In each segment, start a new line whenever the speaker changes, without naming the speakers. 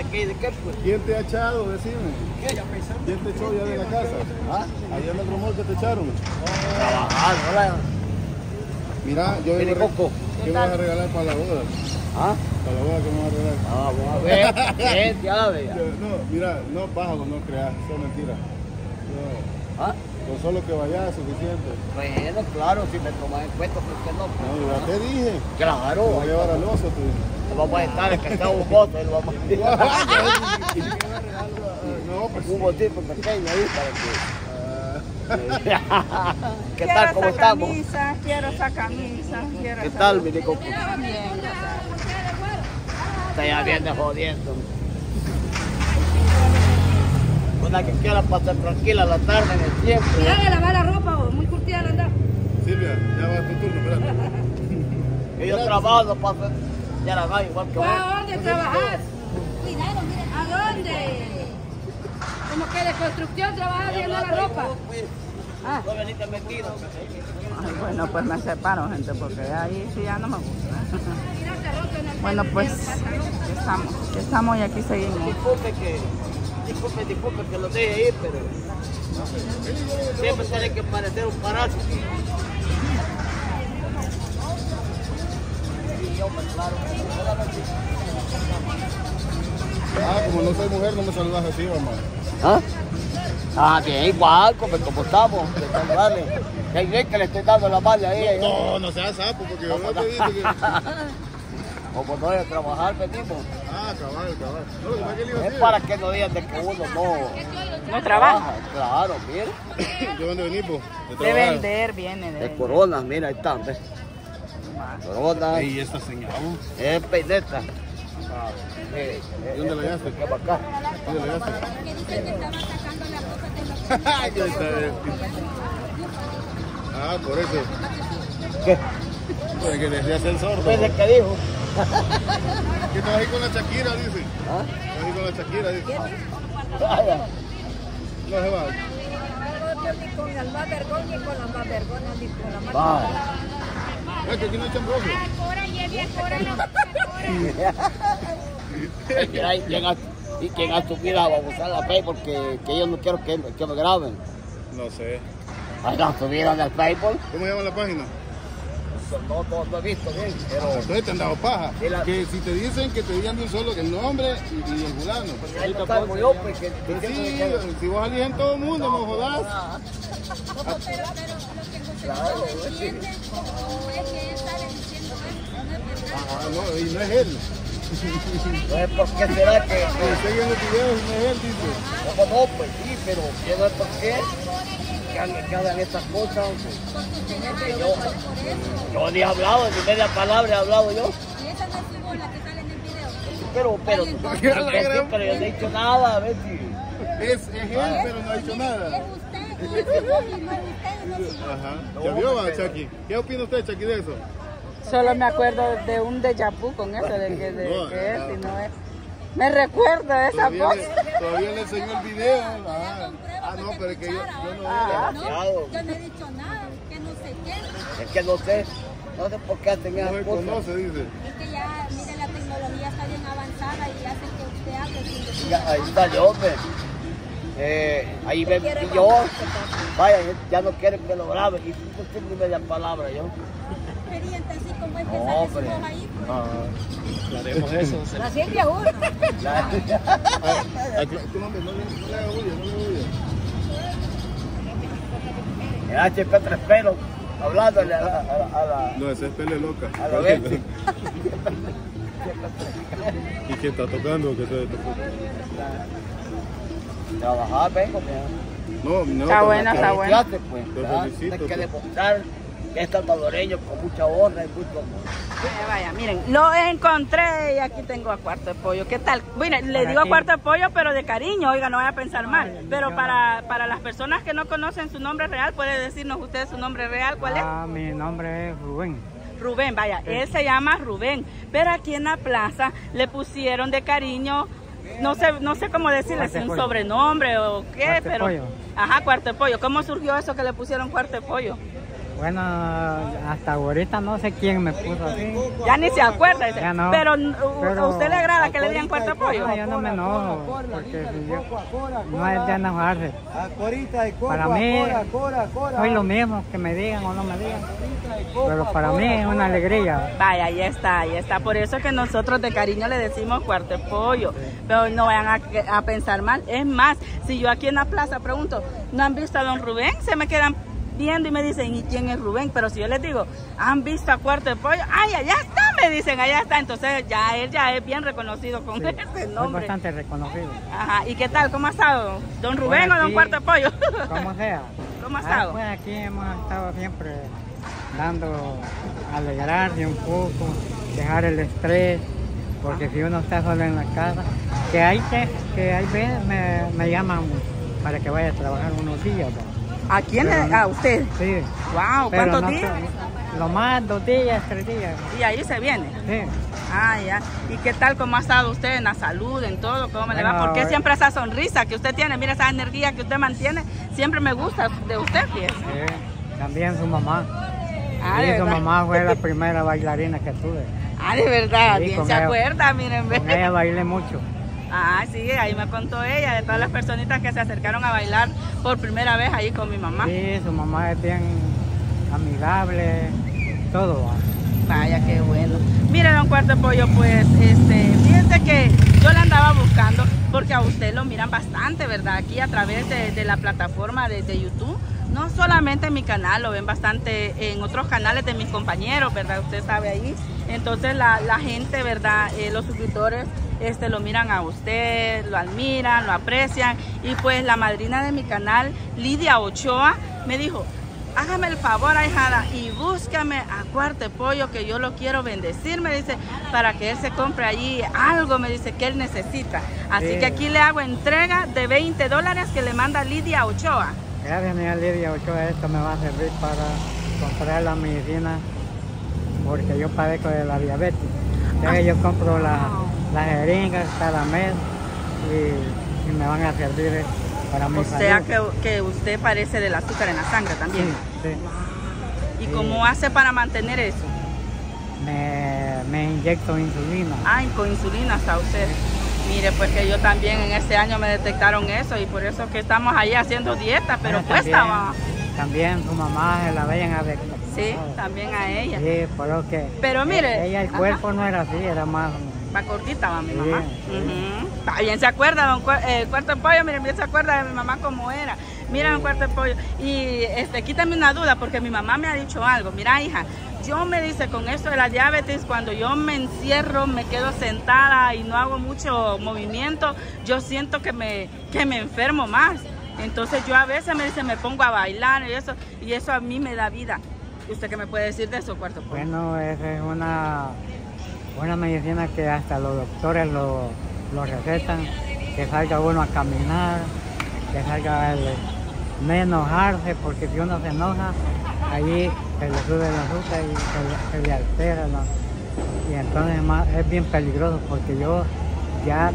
aquí, ¿de qué pues?
¿Quién te ha echado? Decime.
¿Qué?
¿Quién te echó ya de la casa?
¿Ah?
Allá en el rumor que te echaron.
Trabajar, hola.
Mira, yo
Mire, Coco.
¿qué me vas a regalar para la boda?
¿Ah?
Para la boda, ¿qué me vas a regalar?
Ah, vamos a ver. Bien, ya ve.
No, mira, no, pájaro, no creas, eso es mentira.
¿Ah?
Con solo que vayas es suficiente.
Bueno, claro, si me tomas en cuenta, ¿por qué no?
No, yo ya te dije.
Claro.
Te voy a llevar al oso, tú.
Lo vamos a estar, es que está un bote, lo vamos
No, pues
un botito pequeño ahí para que... ¿Qué
Quiero
tal? ¿Cómo
esa
estamos?
camisa, quiero esa camisa. Quiero
¿Qué
esa
tal, mi Coco?
Bien.
Está ya viene jodiendo. Una que quiera pasar tranquila la tarde en el tiempo.
Mira de lavar la ropa, muy curtida la anda.
Silvia, ya va tu turno, espérate.
Y yo trabajo, no paso ya la va igual que vos.
¿A dónde trabajas? Cuidado, miren. ¿A dónde? Como que de construcción trabajas viendo la ropa. Ah.
No veniste metido.
Ay, bueno, pues me separo, gente, porque ahí sí ya no me gusta. Bueno, pues aquí estamos y aquí seguimos.
Disculpe que lo deje ir, pero siempre tiene que parecer un parásito.
Ah, como no soy mujer, no me saludas así, mamá.
¿Ah? Ah, bien, igual, como estamos, de saludarle. Que hay que le estoy dando la malla ahí.
No, no seas sapo, porque yo no te dije que...
Como no es trabajar, venimos.
Ah, cabal. No, lo que pasa es que le iba a
Es
decir.
para que no digan de que uno
¿No trabaja?
Claro, mira.
¿De dónde venís, vos?
De
trabajar?
vender, viene
De Corona, mira, ahí está, ¿ves? Corona.
¿Y esta señal?
Es peineta.
¿Y dónde la hallaste?
¿Qué va acá?
¿Dónde la hallaste?
Que dice que estaba sacando la cosa de los...
Ya está. Ah, por eso.
¿Qué?
Pues que decías el sordo.
¿Qué es el que dijo?
Que te vas a ir con la Shakira, dice.
¿Ah?
Te vas a ir con la Shakira, dice.
Vaya.
No se va.
Ni con el más vergón, ni con la más vergona, ni con la más...
Vaya.
Es que aquí no hay chambroso.
¿Y quién ha subido a usar la Facebook? Que yo no quiero que me graben.
No sé.
¿Han subido en el Facebook?
¿Cómo se llama la página?
No he visto bien, pero...
Entonces te han dado paja.
Y la-
Que si te dicen que te digan de un solo el nombre y el fulano.
ahí no salgo yo, pues, que
Pues
diciendo
sí,
que-
si vos salís en todo el mundo, no jodas.
Pero lo que José
Claro,
no entiende es que él sale diciendo esto, no es verdad.
Ah, no, y no es él.
No es por qué será que...
Que estoy viendo videos y no es él, dice.
¿Cómo no? Pues sí, pero yo no es por qué que hagan estas cosas. Yo ni he hablado, ni media palabra he hablado yo.
Y esa no es su voz la que sale en el video.
Pero yo no he dicho nada, a ver si...
Es él, pero no ha dicho nada.
Es usted, no es su voz, y no es usted, no es su voz.
Ajá. ¿Ya vio, va, Chucky? ¿Qué opina usted, Chucky, de eso?
Solo me acuerdo de un déjà vu con eso, de que es y no es. Me recuerda de esa voz.
Todavía le enseñó el video. Ah, no, pero es que yo no
Ah.
No, yo no he dicho nada, que no sé qué.
Es que no sé por qué hacen
no
esas
se
cosas.
conoce, dice.
Es que ya, mire, la tecnología está bien avanzada y hace que usted hable sin decir.
Ya, ahí está yo, hombre. Ahí ven y yo, vaya, ya no quieren que lo grabe, y no tengo ni media palabra yo.
Experiente así como es que
No,
sale su
hombre.
voz ahí, pues.
Haremos eso.
La siente a uno.
Tu nombre, no le haga bulla, no le haga bulla.
El HP 3 pelos, hablándole a la
No, esa es pele loca.
a la vez.
¿Y quién está tocando? ¿Qué se tocó?
Trabajar, vengo,
No,
Está bueno, está bueno.
Fíjate, pues,
Te
¿verdad?
felicito,
Tienes que
pues.
demostrar que es salvadoreño con mucha honra y mucho amor.
Vaya, miren, lo encontré y aquí tengo a Cuarto de Pollo. ¿Qué tal? Miren, le digo Cuarto de Pollo, pero de cariño, oiga, no vaya a pensar mal. Pero para las personas que no conocen su nombre real, ¿puede decirnos usted su nombre real? ¿Cuál es?
Mi nombre es Rubén.
Rubén, vaya, él se llama Rubén. Pero aquí en la plaza le pusieron de cariño, no sé cómo decirle, si un sobrenombre o qué,
Cuarto de
pero...
Pollo.
Ajá, Cuarto de Pollo. ¿Cómo surgió eso que le pusieron Cuarto de Pollo?
Bueno, hasta ahorita no sé quién me puso así.
Ya ni se acuerda. Dice.
Ya no.
Pero,
Pero
¿a usted le agrada que le digan cuarto de pollo?
No, yo no me enojo, porque si yo, no es de enojarse. Para mí, soy lo mismo, que me digan o no me digan. Pero para mí es una alegría.
Vaya, ahí está, ahí está. Por eso que nosotros de cariño le decimos cuarto de pollo. Pero no vayan a pensar mal. Es más, si yo aquí en la plaza pregunto, ¿no han visto a don Rubén? Se me quedan viendo y me dicen, ¿y quién es Rubén? Pero si yo les digo, ¿han visto a cuarto de pollo? ¡Ay, allá está! Me dicen, allá está. Entonces ya él ya es bien reconocido con ese nombre.
Es bastante reconocido.
Ajá. ¿Y qué tal? ¿Cómo ha estado? ¿Don Rubén
Pues
o don
aquí,
cuarto de pollo?
Como sea.
¿Cómo ha estado?
Pues aquí hemos estado siempre dando, alegrarse un poco, dejar el estrés, porque si uno está solo en la casa, que hay veces me llaman para que vaya a trabajar unos días. ¿no?
¿A quién? ¿A usted?
Sí.
Wow,
Pero
¿cuántos
no
días?
sé, lo más 2 días, 3 días.
Y ahí se viene.
Sí.
Ah, ya. ¿Y qué tal? ¿Cómo ha estado usted en la salud, en todo? ¿Cómo le va?
Bueno,
¿Por qué siempre esa sonrisa que usted tiene? Mira esa energía que usted mantiene. Siempre me gusta de usted, fíjese.
También su mamá.
Ah,
Sí,
¿de
su
verdad?
mamá fue la primera bailarina que tuve.
Ah, de verdad.
Sí,
Bien
con
se
ella-
acuerda, miren. ve.
Con ella bailé mucho.
Ah, sí, ahí me contó ella de todas las personitas que se acercaron a bailar por primera vez ahí con mi mamá.
Sí, su mamá es bien amigable, todo. ¿va?
Vaya, qué bueno. Mire, don Cuarto de Pollo, pues, fíjense que yo la andaba buscando porque a usted lo miran bastante, ¿verdad? Aquí a través de la plataforma de YouTube. No solamente en mi canal, lo ven bastante en otros canales de mis compañeros, ¿verdad? Usted sabe ahí. Entonces la gente, ¿verdad? Los suscriptores lo miran a usted, lo admiran, lo aprecian. Y pues la madrina de mi canal, Lidia Ochoa, me dijo, hágame el favor, ahijada, y búscame a Cuarto de Pollo, que yo lo quiero bendecir, me dice, para que él se compre allí algo, me dice, que él necesita. Así
Sí.
que aquí le hago entrega de $20 que le manda Lidia Ochoa.
Gracias, señora Lidia Ochoa, esto me va a servir para comprar la medicina, porque yo padezco de la diabetes. Entonces yo compro las jeringas cada mes y me van a servir para mi
O sea
salud.
que usted parece del azúcar en la sangre también.
Sí, sí.
¿Y cómo hace para mantener eso?
Me inyecto insulina.
Ay, con insulina está usted. Mire, pues que yo también en este año me detectaron eso y por eso que estamos ahí haciendo dieta, pero
Bueno,
cuesta, va.
también su mamá se la vayan a ver.
Sí, también a ella.
Sí, por lo que
Pero mire,
ella el cuerpo no era así, era más.
Va cortita, va mi
Sí,
mamá.
sí.
Ujú. Está bien se acuerda, don Cuarto de Pollo, miren, bien se acuerda de mi mamá cómo era. Mira, don Cuarto de Pollo, y quítame una duda, porque mi mamá me ha dicho algo. Mira, hija, yo me dice, con esto de la diabetes, cuando yo me encierro, me quedo sentada y no hago mucho movimiento, yo siento que me enfermo más. Entonces yo a veces me dice, me pongo a bailar y eso a mí me da vida. ¿Usted qué me puede decir de eso, Cuarto de Pollo?
Bueno, esa es una medicina que hasta los doctores lo recetan, que salga uno a caminar, que salga no enojarse, porque si uno se enoja, allí se le sube el azúcar y se le altera, ¿no? Y entonces es bien peligroso, porque yo ya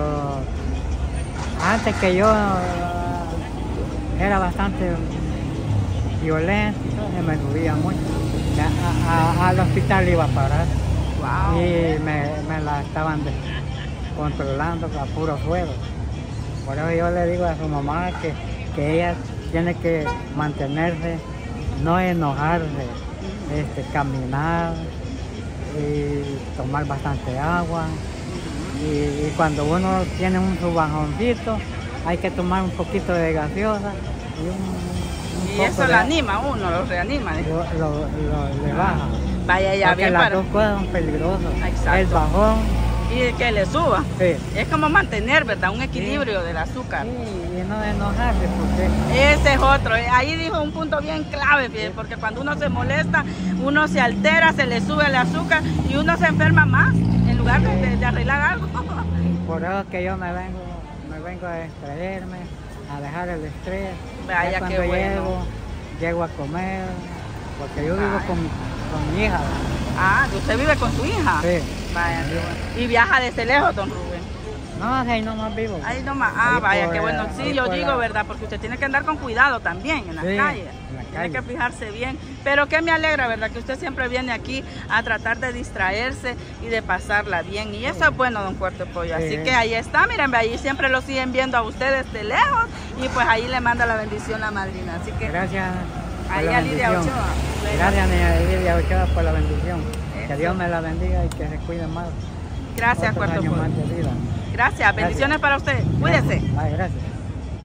antes que yo era bastante violento, entonces me subía mucho. Ya al hospital iba a parar.
Wow.
Y me la estaban controlando a puro fuego. Por eso yo le digo a su mamá que ella tiene que mantenerse, no enojarse, caminar y tomar bastante agua. Y cuando uno tiene un subajoncito, hay que tomar un poquito de gaseosa y un
Y
poco
eso
de
lo anima a uno, lo reanima. ¿eh?
le baja.
Vaya ya
Porque
bien
las
para...
dos cosas son peligrosas.
Exacto.
El bajón,
Y que le suba.
sí.
Es como mantener, ¿verdad? Un equilibrio del azúcar.
Sí, y no enojarse, porque
Ese es otro. Ahí dijo un punto bien clave, fíjate, porque cuando uno se molesta, uno se altera, se le sube el azúcar y uno se enferma más en lugar de arreglar algo.
por eso es que yo me vengo a distraerme, a dejar el estrés.
Vaya,
Ya
qué
cuando
bueno.
llego a comer, porque yo vivo
Ay.
con mi hija. ¿verdad?
Ah, ¿usted vive con su hija?
Sí.
Vaya, qué bueno. Y viaja desde lejos, don Rubén.
No, ahí nomás vivo.
Ahí nomás. Ah,
Ahí
vaya,
por,
qué bueno. Sí,
ahí
yo
por
digo,
la-
¿verdad? Porque usted tiene que andar con cuidado también en las
Sí,
calles.
en la
Tiene
calle.
que fijarse bien. Pero que me alegra, ¿verdad? Que usted siempre viene aquí a tratar de distraerse y de pasarla bien. Y eso es bueno, don Cuarto de Pollo. Así
Sí.
que ahí está, miren, ve, ahí siempre lo siguen viendo a ustedes de lejos. Y pues ahí le manda la bendición la madrina. Así que
Gracias por
ahí
la
a Lidia
bendición.
Ochoa.
Gracias, niña Lidia Ochoa, por la bendición. Que
Eso.
Dios me la bendiga y que se cuide más.
Gracias,
Otros
Cuarto de
años
Pollo.
más de vida.
Gracias, bendiciones para usted. Cuídese.
Ay, gracias.